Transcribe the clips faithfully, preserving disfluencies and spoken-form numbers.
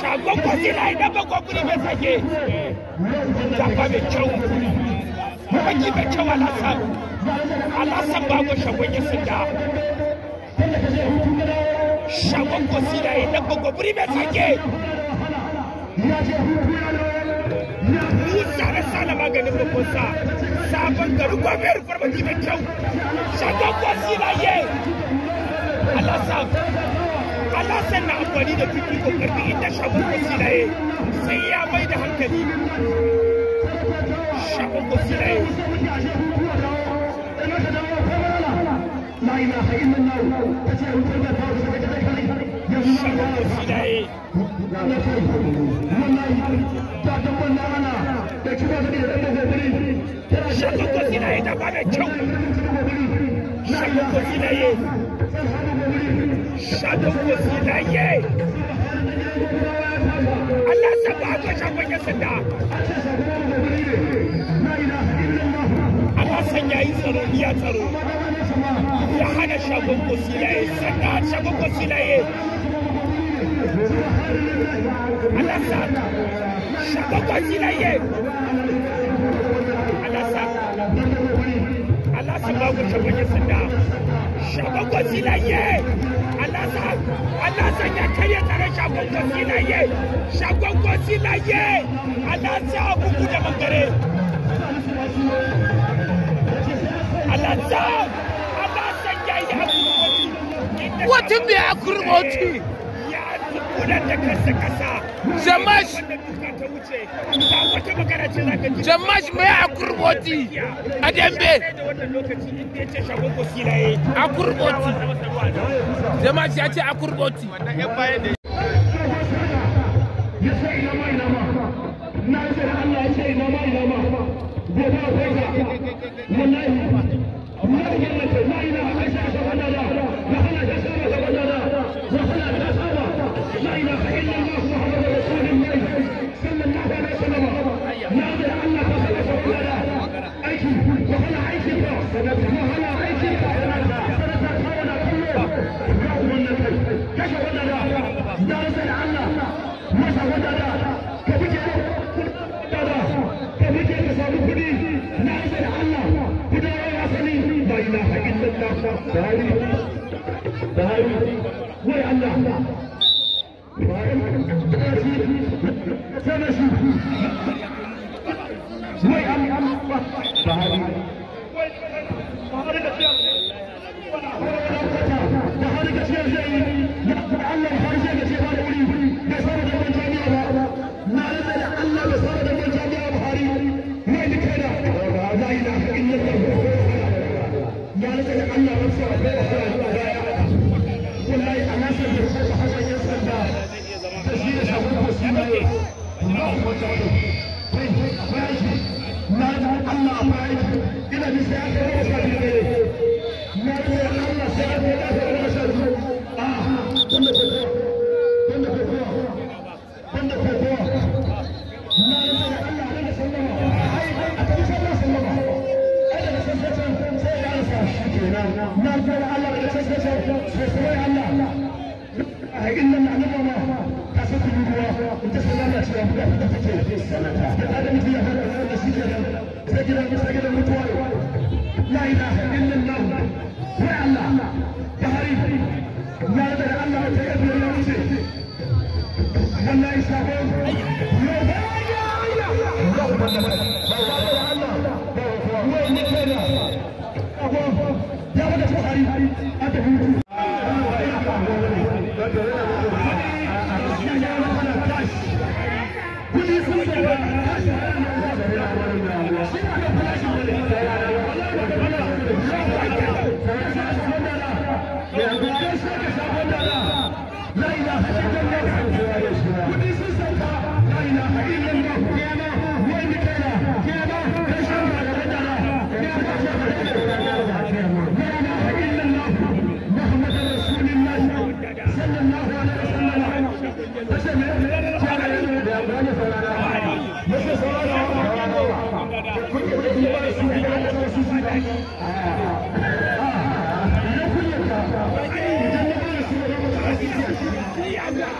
shagon kwasila idan ba gwagwuri mai sake jafa mai kyau mawaki mai kyau alasan alasan bago shagon ya sanda shagon kwasila idan ba gwagwuri mai sake Musa da Sala maganin makonsa sabon garin gwamnati farmaki mai kyau shagon kwasila ye alasan alasan na amfani da fiki ko karfi inda shagon kwasila ye sai ya mai da hankali shagon kwasila ye shagon kwasila ye shagon kwasila ye da ba da kyau shagon kwasila ye shagon kwasila ye Allah saba ga shagon ya sanda Allah san yayi tsaro iya tsaro ya hana shagon kwasila ye sanda shagon kwasila ye Allah san shagon kwasila ye Allah san Allah san ba ga shagon ya sanda shagon kwasila ye Allah san Allah san ya karya tare shagon kwasila ye shagon kwasila ye Allah san bugu da mangare Allah san Allah san ya yi akurmoti wata bai akurmoti ya tukunan da kasa kasa Jamash Jamash mai akurmoti a dambe akurmoti Jamash ya ce akurmoti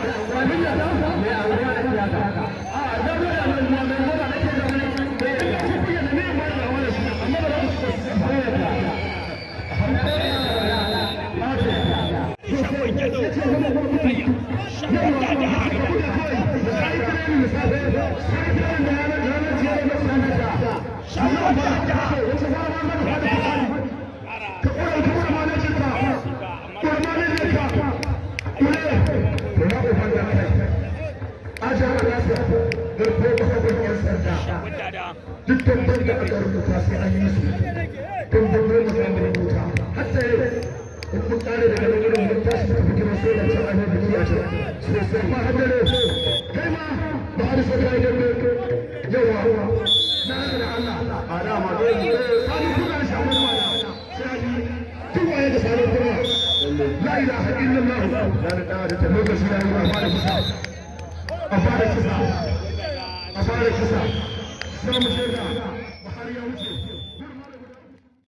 dukkan banda aka rubuta sai an yi su don gwamnati mu samu rubuta hatta yau in mun kare daga nan wurin mun tashi muka fito sai da can an yi biki a can sosai ma har dare kai ma ba a da saka ya dambe yawa na da Allah a da ma dole ne sani kuna da shawarar ma sai a yi tun waye da sani kuma la ilaha illallah da da da ta lokaci ya yi a fara kisa a fara kisa a fara kisa Vamos chegar.